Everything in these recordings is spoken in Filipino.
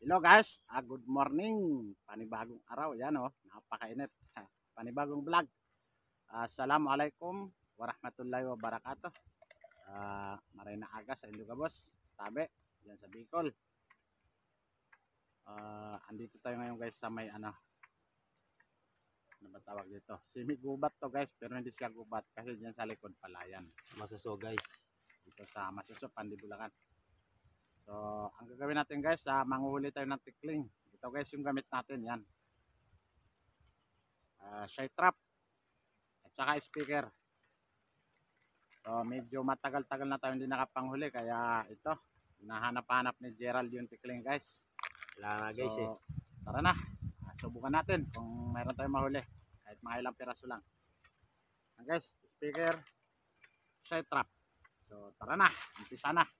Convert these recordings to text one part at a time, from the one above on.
Hello guys, good morning. Panibagong araw, yan napakainit. Panibagong vlog. Assalamualaikum warahmatullahi wabarakatuh. Maray na aga sa Ilocos, Tabe, yan sa Bicol. Andito tayo ngayon guys sa may ano ba tawag dito? Semi-gubat to guys, pero hindi siya gubat kasi diyan sa likod palayan. Masuso guys. Dito sa Masuso, Pandibulacan. So, ang gagawin natin guys, manguhuli tayo ng tikling. Ito guys yung gamit natin, yan. Shy trap at saka speaker. So, medyo matagal-tagal na tayo hindi nakapanghuli, kaya ito, hinahanap-hanap ni Gerald yung tikling guys. Wala nga guys Tara na, subukan natin kung mayroon tayong mahuli, kahit mga ilang piraso lang. Guys, speaker, shy trap. So, tara na, umpisa na.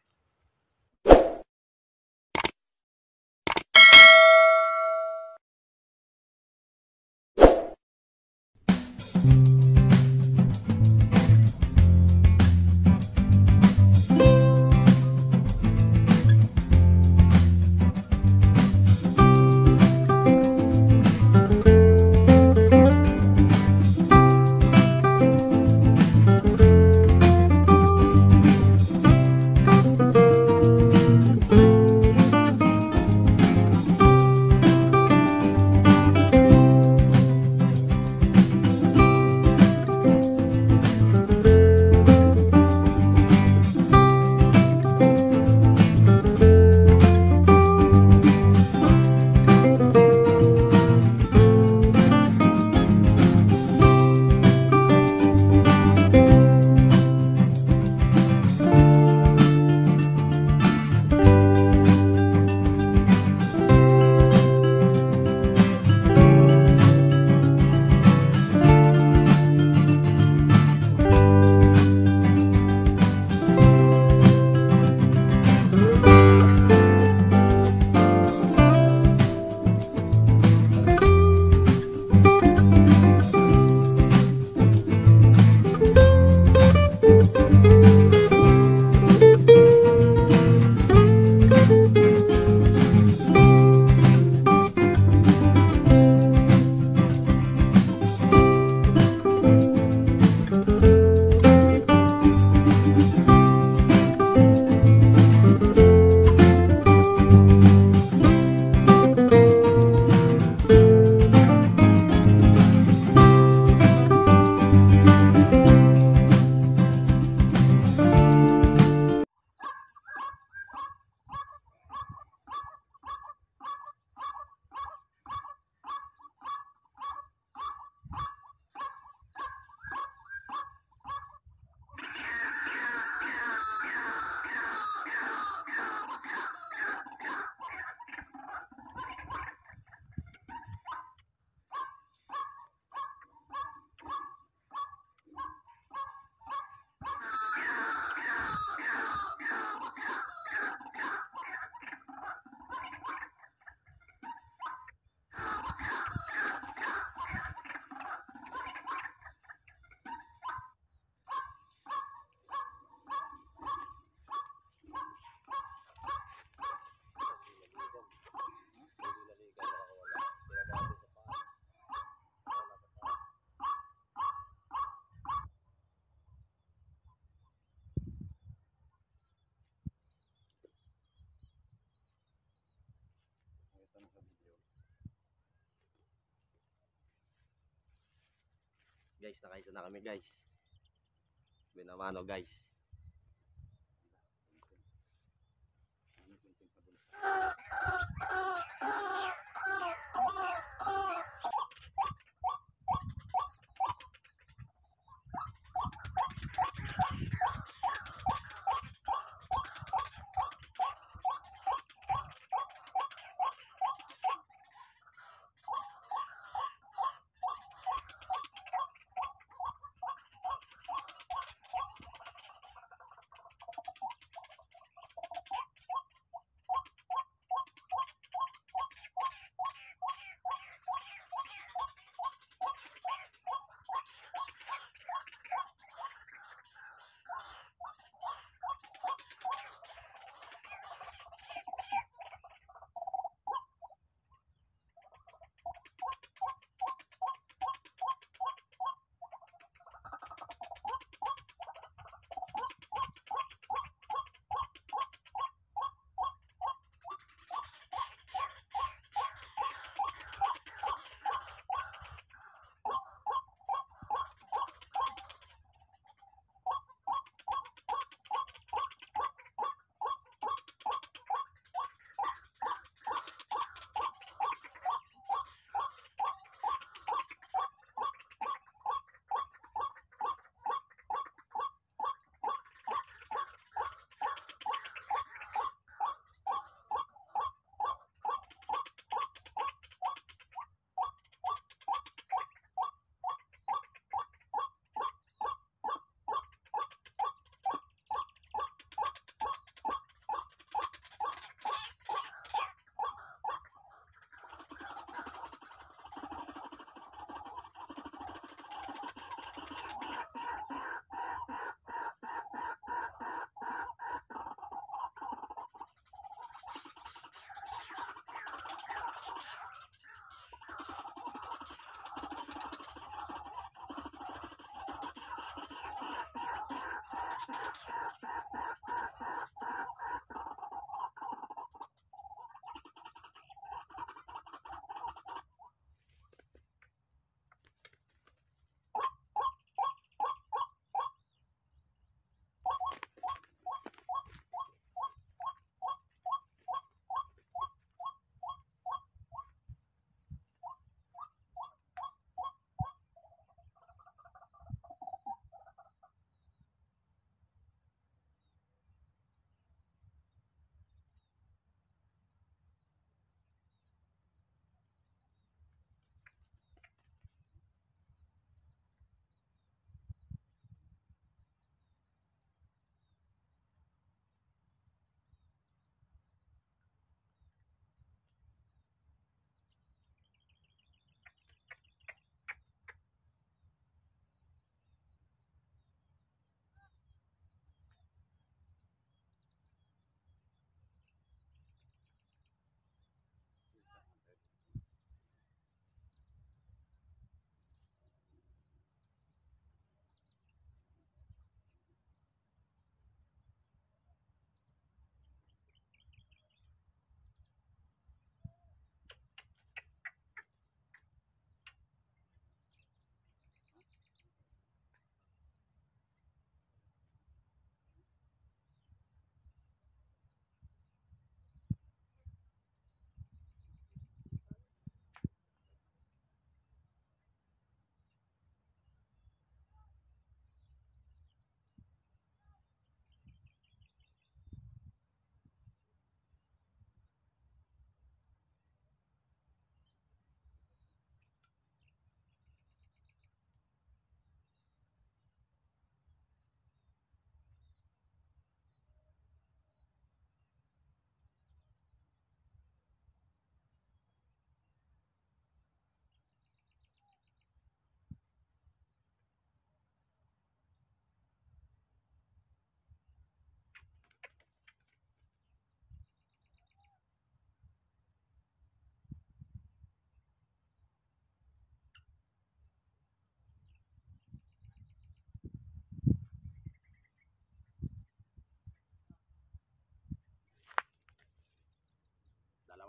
Guys, nakaisa na kami guys. Binamano guys.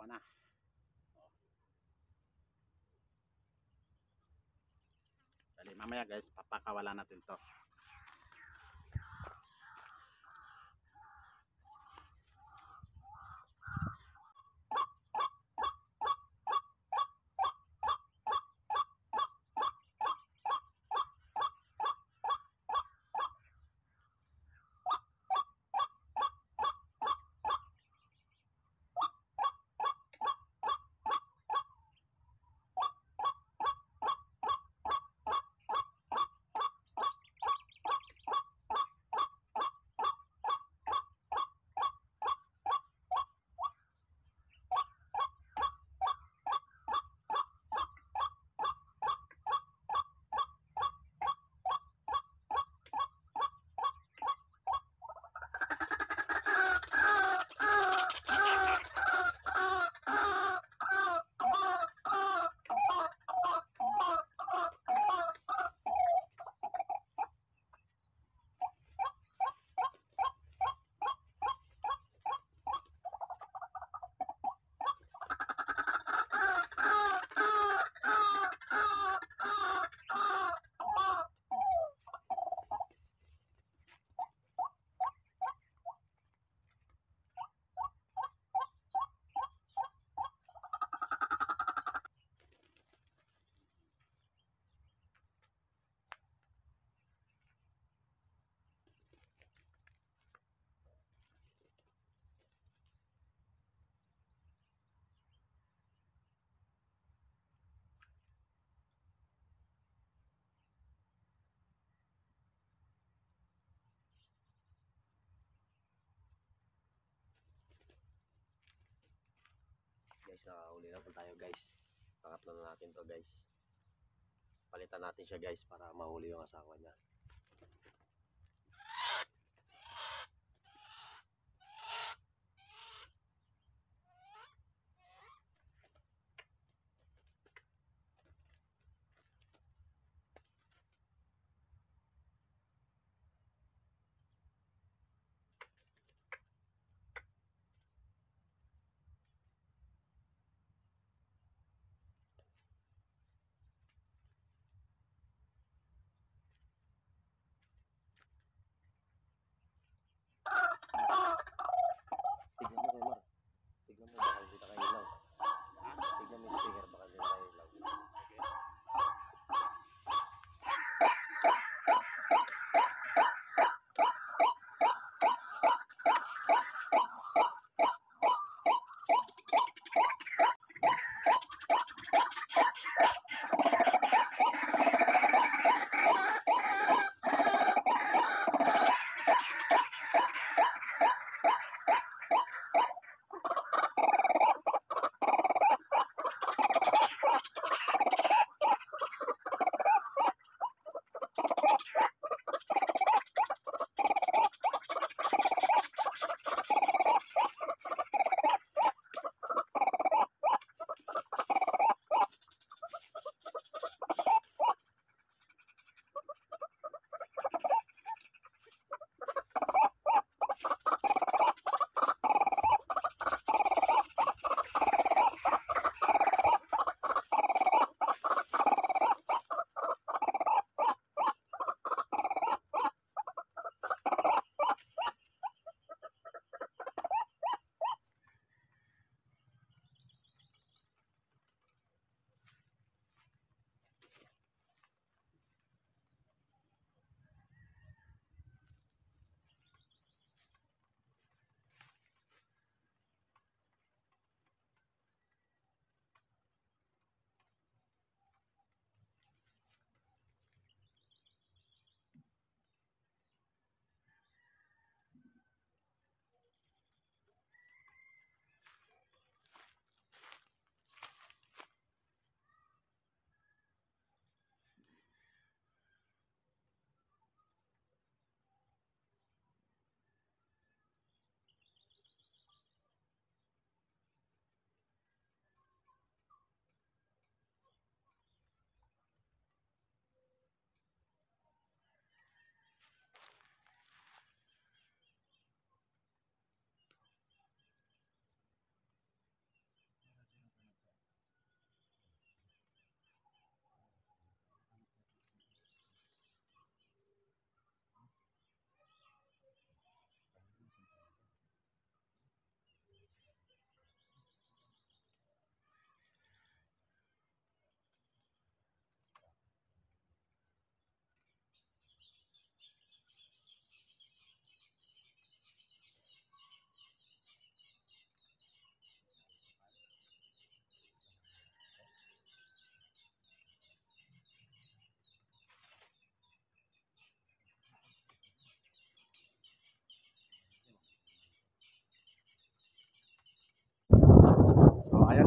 na. Dali, mamaya guys, papakawalan natin to. Guys, uli na po tayo guys. Pangatlo na natin to guys. Palitan natin siya guys para mahuli yung asawa niya.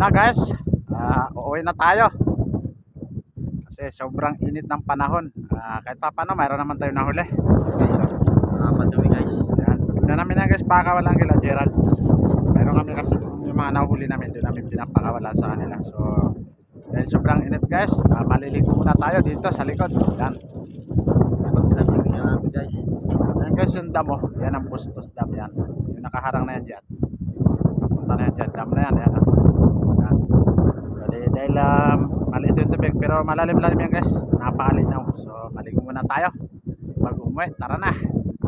na guys, uuwi na tayo. Kasi sobrang init ng panahon. Kahit pa paano, mayroon naman tayo nahuli. Guys, apat kami guys. Yan. Tignan namin yan guys, pakakawalan kila Gerald. Mayroon kami kasi yung mga nahuli namin, doon namin pinapakawalan sa kanila. So, dahil sobrang init guys, maliligo muna tayo dito sa likod. Yan. Ito pinagpinigyan namin guys. Yan guys, yung dam oh. Yan ang Bustos Dam yan. Yung nakaharang na yan dyan. Punta na yan dyan. Dam na yan. Yan. Yan. Dahil maliit yung tubig pero malalim-lalim yan guys. Napakalinaw. So maligo muna tayo. Bago umuwi, tara na.